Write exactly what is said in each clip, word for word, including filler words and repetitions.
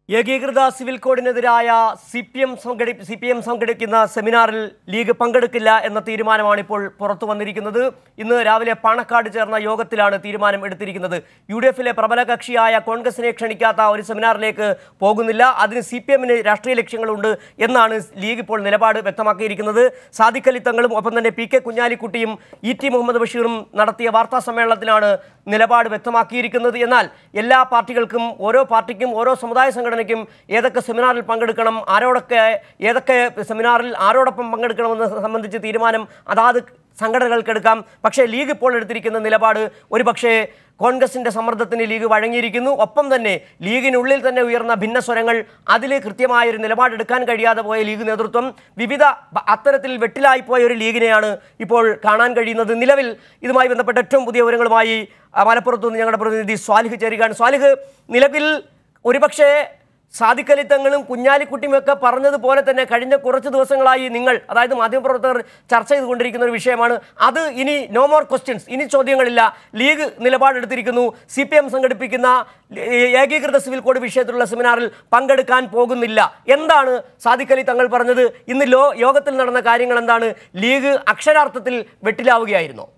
ഏകീകൃത സിവിൽ കോഡിനെതിരായ C P M സംഘടി സി പി എം സംഘടിപ്പിക്കുന്ന സെമിനാറിൽ ലീഗ് പങ്കെടുക്കില്ല എന്ന തീരുമാനമാണ് ഇപ്പോൾ പുറത്തു വന്നിരിക്കുന്നത്. ഇന്ന് രാവിലെ പാണക്കാട് ചേർന്ന യോഗത്തിലാണ് തീരുമാനം എടുത്തിരിക്കുന്നത്. യു ഡി എഫിലെ പ്രബല കക്ഷിയായ കോൺഗ്രസിനെ ക്ഷണിക്കാത്ത ഒരു സെമിനാറിലേക്ക് പോകുന്നില്ല. അതിന് സി പി എമ്മിന് രാഷ്ട്രീയ ലക്ഷ്യങ്ങളുണ്ട് എന്നാണ് ലീഗ് ഇപ്പോൾ നിലപാട് വ്യക്തമാക്കിയിരിക്കുന്നത്. സാദിഖ് അലി തങ്ങളും ഒപ്പം തന്നെ പി കെ കുഞ്ഞാലിക്കുട്ടിയും ഇ ടി മുഹമ്മദ് ബഷീറും നടത്തിയ വാർത്താ സമ്മേളനത്തിലാണ് നിലപാട് വ്യക്തമാക്കിയിരിക്കുന്നത്. എന്നാൽ എല്ലാ പാർട്ടികൾക്കും ഓരോ പാർട്ടിക്കും ഓരോ സമുദായ സംഘടനയ്ക്കും ഏതൊക്കെ സെമിനാറിൽ പങ്കെടുക്കണം, ആരോടൊക്കെ ഏതൊക്കെ സെമിനാറിൽ ആരോടൊപ്പം പങ്കെടുക്കണമെന്ന് സംബന്ധിച്ച് തീരുമാനം അതാത് സംഘടനകൾക്കെടുക്കാം. പക്ഷേ ലീഗ് ഇപ്പോൾ എടുത്തിരിക്കുന്ന നിലപാട് ഒരുപക്ഷേ കോൺഗ്രസിൻ്റെ സമ്മർദ്ദത്തിന് ലീഗ് വഴങ്ങിയിരിക്കുന്നു. ഒപ്പം തന്നെ ലീഗിനുള്ളിൽ തന്നെ ഉയർന്ന ഭിന്നസ്വരങ്ങൾ, അതിൽ കൃത്യമായൊരു നിലപാടെടുക്കാൻ കഴിയാതെ പോയ ലീഗ് നേതൃത്വം, വിവിധ അത്തരത്തിൽ വെട്ടിലായിപ്പോയ ഒരു ലീഗിനെയാണ് ഇപ്പോൾ കാണാൻ കഴിയുന്നത്. നിലവിൽ ഇതുമായി ബന്ധപ്പെട്ട ഏറ്റവും പുതിയ വിവരങ്ങളുമായി മലപ്പുറത്തുനിന്ന് ഞങ്ങളുടെ പ്രതിനിധി സ്വാലിഹ് ചേരുകയാണ്. സ്വാലിഹ്, നിലവിൽ ഒരുപക്ഷേ സാദിഖ് അലി തങ്ങളും കുഞ്ഞാലിക്കുട്ടിയും ഒക്കെ പറഞ്ഞതുപോലെ തന്നെ കഴിഞ്ഞ കുറച്ച് ദിവസങ്ങളായി നിങ്ങൾ, അതായത് മാധ്യമപ്രവർത്തകർ ചർച്ച ചെയ്തുകൊണ്ടിരിക്കുന്ന ഒരു വിഷയമാണ്. അത് ഇനി നോ മോർ ക്വസ്റ്റ്യൻസ്, ഇനി ചോദ്യങ്ങളില്ല. ലീഗ് നിലപാടെടുത്തിരിക്കുന്നു. സി പി എം സംഘടിപ്പിക്കുന്ന ഏകീകൃത സിവിൽ കോഡ് വിഷയത്തിലുള്ള സെമിനാറിൽ പങ്കെടുക്കാൻ പോകുന്നില്ല. എന്താണ് സാദിഖ് അലി തങ്ങൾ പറഞ്ഞത്? ഇന്ന് ലോ യോഗത്തിൽ നടന്ന കാര്യങ്ങൾ എന്താണ്? ലീഗ് അക്ഷരാർത്ഥത്തിൽ വെട്ടിലാവുകയായിരുന്നോ?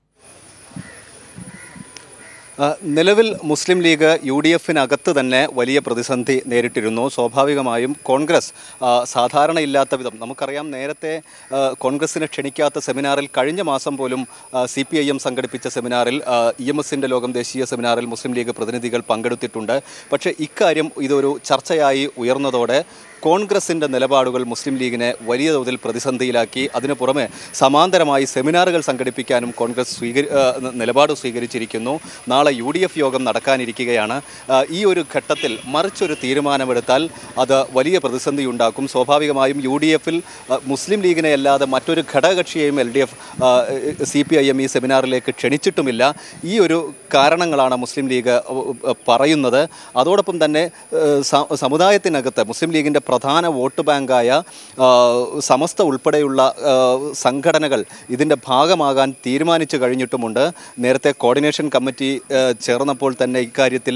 നിലവിൽ മുസ്ലിം ലീഗ് യു ഡി എഫിനകത്ത് തന്നെ വലിയ പ്രതിസന്ധി നേരിട്ടിരുന്നു. സ്വാഭാവികമായും കോൺഗ്രസ് സാധാരണയില്ലാത്ത വിധം, നമുക്കറിയാം നേരത്തെ കോൺഗ്രസിനെ ക്ഷണിക്കാത്ത സെമിനാറിൽ കഴിഞ്ഞ മാസം പോലും സി പി ഐ എം സംഘടിപ്പിച്ച സെമിനാറിൽ ഇ എം എസിൻ്റെ ലോകം ദേശീയ സെമിനാറിൽ മുസ്ലിം ലീഗ് പ്രതിനിധികൾ പങ്കെടുത്തിട്ടുണ്ട്. പക്ഷേ ഇക്കാര്യം ഇതൊരു ചർച്ചയായി ഉയർന്നതോടെ കോൺഗ്രസിൻ്റെ നിലപാടുകൾ മുസ്ലിം ലീഗിനെ വലിയ തോതിൽ പ്രതിസന്ധിയിലാക്കി. അതിനു പുറമെ സമാന്തരമായി സെമിനാറുകൾ സംഘടിപ്പിക്കാനും കോൺഗ്രസ് സ്വീകരി നിലപാട് സ്വീകരിച്ചിരിക്കുന്നു. നാളെ യു ഡി എഫ് യോഗം നടക്കാനിരിക്കുകയാണ്. ഈ ഒരു ഘട്ടത്തിൽ മറിച്ചൊരു തീരുമാനമെടുത്താൽ അത് വലിയ പ്രതിസന്ധി ഉണ്ടാക്കും. സ്വാഭാവികമായും യു ഡി എഫിൽ മുസ്ലിം ലീഗിനെ അല്ലാതെ മറ്റൊരു ഘടകകക്ഷിയെയും L D F C P I M ഈ സെമിനാറിലേക്ക് ക്ഷണിച്ചിട്ടുമില്ല. ഈ ഒരു കാരണങ്ങളാണ് മുസ്ലിം ലീഗ് പറയുന്നത്. അതോടൊപ്പം തന്നെ സമുദായത്തിനകത്ത് മുസ്ലിം ലീഗിൻ്റെ പ്രധാന വോട്ട് ബാങ്കായ സമസ്ത ഉൾപ്പെടെയുള്ള സംഘടനകൾ ഇതിൻ്റെ ഭാഗമാകാൻ തീരുമാനിച്ചു കഴിഞ്ഞിട്ടുമുണ്ട്. നേരത്തെ കോർഡിനേഷൻ കമ്മിറ്റി ചേർന്നപ്പോൾ തന്നെ ഇക്കാര്യത്തിൽ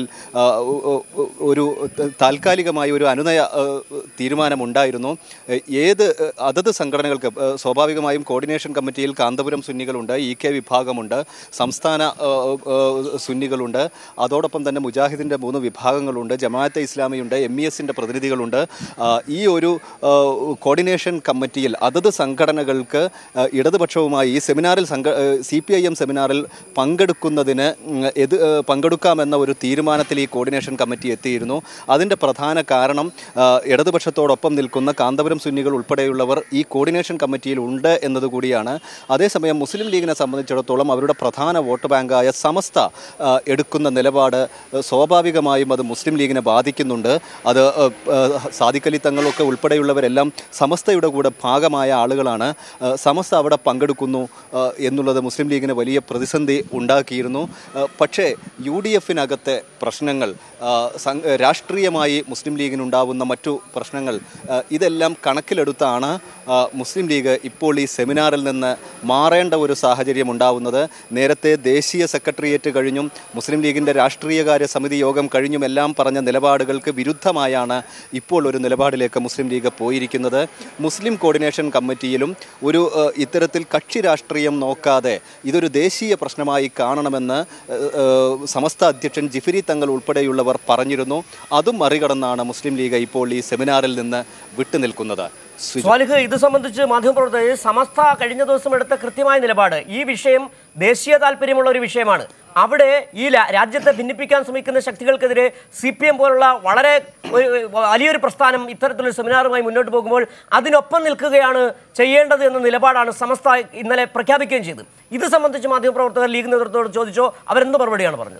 ഒരു താൽക്കാലികമായി ഒരു അനുനയ തീരുമാനമുണ്ടായിരുന്നു. ഏത് അതത് സംഘടനകൾക്ക് സ്വാഭാവികമായും കോർഡിനേഷൻ കമ്മിറ്റിയിൽ കാന്തപുരം സുന്നികളുണ്ട്, ഇ കെ വിഭാഗമുണ്ട്, സംസ്ഥാന സുന്നികളുണ്ട്, അതോടൊപ്പം തന്നെ മുജാഹിദിൻ്റെ മൂന്ന് വിഭാഗങ്ങളുണ്ട്, ജമാഅത്തെ ഇസ്ലാമിയുണ്ട്, എം ഇ എസിൻ്റെ പ്രതിനിധികളുണ്ട്. ഈ ഒരു കോർഡിനേഷൻ കമ്മിറ്റിയിൽ അതത് സംഘടനകൾക്ക് ഇടതുപക്ഷവുമായി ഈ സെമിനാറിൽ സംഘ സി പി ഐ എം സെമിനാറിൽ പങ്കെടുക്കുന്നതിന് എത് പങ്കെടുക്കാമെന്ന ഒരു തീരുമാനത്തിൽ ഈ കോർഡിനേഷൻ കമ്മിറ്റി എത്തിയിരുന്നു. അതിൻ്റെ പ്രധാന കാരണം ഇടതുപക്ഷത്തോടൊപ്പം നിൽക്കുന്ന കാന്തപുരം സുന്നികൾ ഉൾപ്പെടെയുള്ളവർ ഈ കോർഡിനേഷൻ കമ്മിറ്റിയിൽ ഉണ്ട് എന്നതുകൂടിയാണ്. അതേസമയം മുസ്ലിം ലീഗിനെ സംബന്ധിച്ചിടത്തോളം അവരുടെ പ്രധാന വോട്ട് ബാങ്കായ സമസ്ത എടുക്കുന്ന നിലപാട് സ്വാഭാവികമായും അത് മുസ്ലിം ലീഗിനെ ബാധിക്കുന്നുണ്ട്. അത് സാദിഖ് അലി തങ്ങളൊക്കെ ഉൾപ്പെടെയുള്ളവരെല്ലാം സമസ്തയുടെ കൂടെ ഭാഗമായ ആളുകളാണ്. സമസ്ത അവിടെ പങ്കെടുക്കുന്നു എന്നുള്ളത് മുസ്ലിം ലീഗിന് വലിയ പ്രതിസന്ധി ഉണ്ടാക്കിയിരുന്നു. പക്ഷേ യു ഡി എഫിനകത്തെ പ്രശ്നങ്ങൾ, രാഷ്ട്രീയമായി മുസ്ലിം ലീഗിനുണ്ടാവുന്ന മറ്റു പ്രശ്നങ്ങൾ, ഇതെല്ലാം കണക്കിലെടുത്താണ് മുസ്ലിം ലീഗ് ഇപ്പോൾ ഈ സെമിനാറിൽ നിന്ന് മാറേണ്ട ഒരു സാഹചര്യം ഉണ്ടാവുന്നത്. നേരത്തെ ദേശീയ സെക്രട്ടേറിയറ്റ് കഴിഞ്ഞും മുസ്ലിം ലീഗിൻ്റെ രാഷ്ട്രീയകാര്യ സമിതി യോഗം കഴിഞ്ഞും എല്ലാം പറഞ്ഞ നിലപാടുകൾക്ക് വിരുദ്ധമായാണ് ഇപ്പോൾ ഒരു നിലപാടിലേക്ക് മുസ്ലിം ലീഗ് പോയിരിക്കുന്നത്. മുസ്ലിം കോർഡിനേഷൻ കമ്മിറ്റിയിലും ഒരു ഇത്തരത്തിൽ കക്ഷി രാഷ്ട്രീയം നോക്കാതെ ഇതൊരു ദേശീയ പ്രശ്നമായി കാണണമെന്ന് സമസ്ത അധ്യക്ഷൻ ജിഫിരി തങ്ങൾ ഉൾപ്പെടെയുള്ളവർ പറഞ്ഞിരുന്നു. അതും മറികടന്നാണ് മുസ്ലിം ലീഗ് ഇപ്പോൾ ഈ സെമിനാറിൽ നിന്ന് വിട്ടുനിൽക്കുന്നത്. സ്വാലിഹ്, ഇത് സംബന്ധിച്ച് മാധ്യമപ്രവർത്തകർ സമസ്ത കഴിഞ്ഞ ദിവസം എടുത്ത കൃത്യമായ നിലപാട്, ഈ വിഷയം ദേശീയ താല്പര്യമുള്ള ഒരു വിഷയമാണ്. അവിടെ ഈ രാജ്യത്തെ ഭിന്നിപ്പിക്കാൻ ശ്രമിക്കുന്ന ശക്തികൾക്കെതിരെ സി പി എം പോലുള്ള വളരെ വലിയൊരു പ്രസ്ഥാനം ഇത്തരത്തിലൊരു സെമിനാറുമായി മുന്നോട്ട് പോകുമ്പോൾ അതിനൊപ്പം നിൽക്കുകയാണ് ചെയ്യേണ്ടത് എന്ന നിലപാടാണ് സമസ്ത ഇന്നലെ പ്രഖ്യാപിക്കുകയും ചെയ്തത്. ഇത് സംബന്ധിച്ച് മാധ്യമപ്രവർത്തകർ ലീഗ് നേതൃത്വത്തോട് ചോദിച്ചോ? അവരെന്ത് മറുപടിയാണ് പറഞ്ഞത്?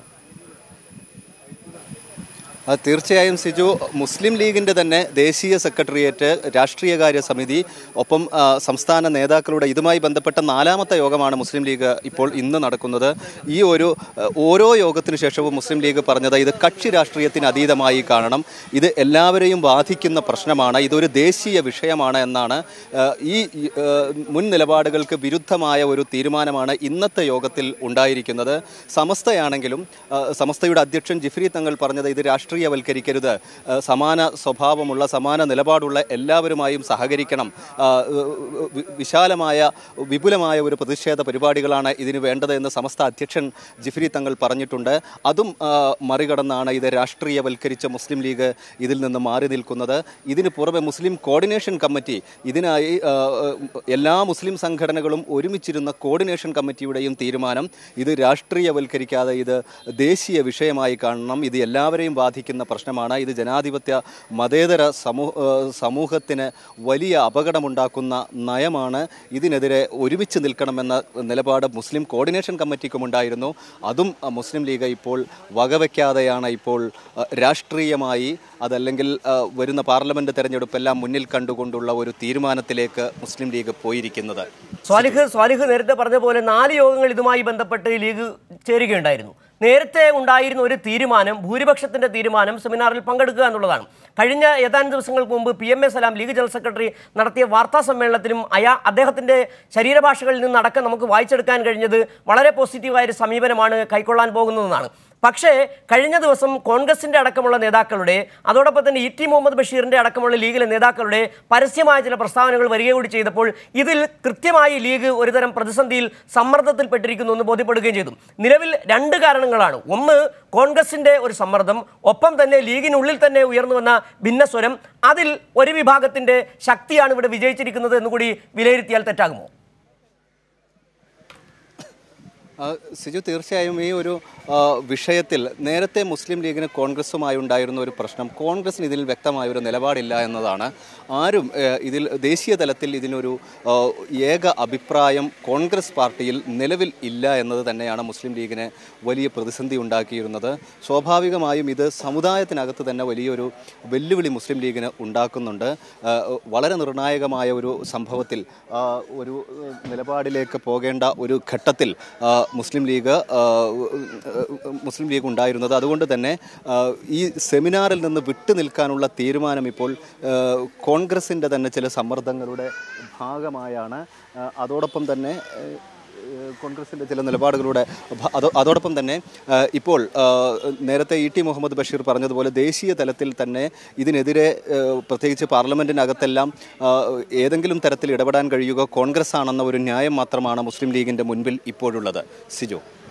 തീർച്ചയായും സിജു, മുസ്ലിം ലീഗിൻ്റെ തന്നെ ദേശീയ സെക്രട്ടേറിയറ്റ്, രാഷ്ട്രീയകാര്യ സമിതി, ഒപ്പം സംസ്ഥാന നേതാക്കളുടെ ഇതുമായി ബന്ധപ്പെട്ട നാലാമത്തെ യോഗമാണ് മുസ്ലിം ലീഗ് ഇപ്പോൾ ഇന്ന് നടക്കുന്നത്. ഈ ഒരു ഓരോ യോഗത്തിനു ശേഷവും മുസ്ലിം ലീഗ് പറഞ്ഞത് ഇത് കക്ഷി രാഷ്ട്രീയത്തിന് അതീതമായി കാണണം, ഇത് എല്ലാവരെയും ബാധിക്കുന്ന പ്രശ്നമാണ്, ഇതൊരു ദേശീയ വിഷയമാണ് എന്നാണ്. ഈ മുൻ നിലപാടുകൾക്ക് വിരുദ്ധമായ ഒരു തീരുമാനമാണ് ഇന്നത്തെ യോഗത്തിൽ ഉണ്ടായിരിക്കുന്നത്. സമസ്തയാണെങ്കിലും സമസ്തയുടെ അധ്യക്ഷൻ ജിഫ്രി തങ്ങൾ പറഞ്ഞത് ഇത് രാഷ്ട്രീയ രാഷ്ട്രീയവൽക്കരിക്കരുത്, സമാന സ്വഭാവമുള്ള സമാന നിലപാടുള്ള എല്ലാവരുമായും സഹകരിക്കണം, വിശാലമായ വിപുലമായ ഒരു പ്രതിഷേധ പരിപാടികളാണ് ഇതിന് വേണ്ടത് എന്ന് സമസ്ത അധ്യക്ഷൻ ജിഫ്രി തങ്ങൾ പറഞ്ഞിട്ടുണ്ട്. അതും മറികടന്നാണ് ഇത് രാഷ്ട്രീയവൽക്കരിച്ച മുസ്ലിം ലീഗ് ഇതിൽ നിന്ന് മാറി നിൽക്കുന്നത്. ഇതിന് പുറമെ മുസ്ലിം കോർഡിനേഷൻ കമ്മിറ്റി, ഇതിനായി എല്ലാ മുസ്ലിം സംഘടനകളും ഒരുമിച്ചിരുന്ന കോർഡിനേഷൻ കമ്മിറ്റിയുടെയും തീരുമാനം ഇത് രാഷ്ട്രീയവൽക്കരിക്കാതെ ഇത് ദേശീയ വിഷയമായി കാണണം, ഇത് എല്ലാവരെയും ബാധിക്കുന്ന പ്രശ്നമാണ്, ഇത് ജനാധിപത്യ മതേതര സമൂഹ സമൂഹത്തിന് വലിയ അപകടമുണ്ടാക്കുന്ന നയമാണ്, ഇതിനെതിരെ ഒരുമിച്ച് നിൽക്കണമെന്ന നിലപാട് മുസ്ലിം കോർഡിനേഷൻ കമ്മിറ്റിക്കും ഉണ്ടായിരുന്നു. അതും മുസ്ലിം ലീഗ് ഇപ്പോൾ വകവയ്ക്കാതെയാണ് ഇപ്പോൾ രാഷ്ട്രീയമായി അതല്ലെങ്കിൽ വരുന്ന പാർലമെന്റ് തെരഞ്ഞെടുപ്പെല്ലാം മുന്നിൽ കണ്ടുകൊണ്ടുള്ള ഒരു തീരുമാനത്തിലേക്ക് മുസ്ലിം ലീഗ് പോയിരിക്കുന്നത്. സ്വാലിഹ് സ്വാലിഹ് നേരത്തെ പറഞ്ഞ പോലെ നാല് യോഗങ്ങൾ ഇതുമായി ബന്ധപ്പെട്ട് ലീഗ് ചേരുകയുണ്ടായിരുന്നു. നേരത്തെ ഉണ്ടായിരുന്ന ഒരു തീരുമാനം, ഭൂരിപക്ഷത്തിന്റെ തീരുമാനം സെമിനാറിൽ പങ്കെടുക്കുക എന്നുള്ളതാണ്. കഴിഞ്ഞ ഏതാനും ദിവസങ്ങൾക്ക് മുമ്പ് P M A Salam League general secretary നടത്തിയ വാർത്താ സമ്മേളനത്തിലും അയാ അദ്ദേഹത്തിന്റെ ശരീരഭാഷകളിൽ നിന്നടക്കം നമുക്ക് വായിച്ചെടുക്കാൻ കഴിഞ്ഞത് വളരെ പോസിറ്റീവായൊരു സമീപനമാണ് കൈക്കൊള്ളാൻ പോകുന്നതെന്നാണ്. പക്ഷേ കഴിഞ്ഞ ദിവസം കോൺഗ്രസിന്റെ അടക്കമുള്ള നേതാക്കളുടെ, അതോടൊപ്പം തന്നെ ഇ ടി മുഹമ്മദ് ബഷീറിന്റെ അടക്കമുള്ള ലീഗിലെ നേതാക്കളുടെ പരസ്യമായ ചില പ്രസ്താവനകൾ വരിക കൂടി ചെയ്തപ്പോൾ ഇതിൽ കൃത്യമായി ലീഗ് ഒരുതരം പ്രതിസന്ധിയിൽ സമ്മർദ്ദത്തിൽപ്പെട്ടിരിക്കുന്നു എന്ന് ബോധ്യപ്പെടുകയും ചെയ്തു. നിലവിൽ രണ്ട് കാരണങ്ങളാണ്. ഒന്ന്, കോൺഗ്രസിന്റെ ഒരു സമ്മർദ്ദം, ഒപ്പം തന്നെ ലീഗിനുള്ളിൽ തന്നെ ഉയർന്നു വന്ന ഭിന്നസ്വരം. അതിൽ ഒരു വിഭാഗത്തിന്റെ ശക്തിയാണ് ഇവിടെ വിജയിച്ചിരിക്കുന്നത് എന്നുകൂടി വിലയിരുത്തിയാൽ തെറ്റാകുമോ? സിജു, തീർച്ചയായും ഈ ഒരു വിഷയത്തിൽ നേരത്തെ മുസ്ലിം ലീഗിന് കോൺഗ്രസുമായി ഉണ്ടായിരുന്ന ഒരു പ്രശ്നം, കോൺഗ്രസിന് ഇതിൽ വ്യക്തമായ ഒരു നിലപാടില്ല എന്നതാണ്. ആരും ഇതിൽ ദേശീയ തലത്തിൽ ഇതിനൊരു ഏക അഭിപ്രായം കോൺഗ്രസ് പാർട്ടിയിൽ നിലവിൽ ഇല്ല എന്നത് തന്നെയാണ് മുസ്ലിം ലീഗിന് വലിയ പ്രതിസന്ധി ഉണ്ടാക്കിയിരുന്നത്. സ്വാഭാവികമായും ഇത് സമുദായത്തിനകത്ത് തന്നെ വലിയൊരു വെല്ലുവിളി മുസ്ലിം ലീഗിന് ഉണ്ടാക്കുന്നുണ്ട്. വളരെ നിർണായകമായ ഒരു സംഭവത്തിൽ ഒരു നിലപാടിലേക്ക് പോകേണ്ട ഒരു ഘട്ടത്തിൽ മുസ്ലിം ലീഗ് മുസ്ലിം ലീഗ് ഉണ്ടായിരുന്നത്. അതുകൊണ്ട് തന്നെ ഈ സെമിനാറിൽ നിന്ന് വിട്ടു നിൽക്കാനുള്ള തീരുമാനം ഇപ്പോൾ കോൺഗ്രസിൻ്റെ തന്നെ ചില സമ്മർദ്ദങ്ങളുടെ ഭാഗമായാണ്. അതോടൊപ്പം തന്നെ കോൺഗ്രസിൻ്റെ ചില നിലപാടുകളുടെ അതോടൊപ്പം തന്നെ ഇപ്പോൾ നേരത്തെ ഇ ടി മുഹമ്മദ് ബഷീർ പറഞ്ഞതുപോലെ ദേശീയ തലത്തിൽ തന്നെ ഇതിനെതിരെ പ്രത്യേകിച്ച് പാർലമെൻറ്റിനകത്തെല്ലാം ഏതെങ്കിലും തരത്തിൽ ഇടപെടാൻ കഴിയുക കോൺഗ്രസ് ആണെന്ന ഒരു ന്യായം മാത്രമാണ് മുസ്ലിം ലീഗിൻ്റെ മുൻപിൽ ഇപ്പോഴുള്ളത്. സിജോ.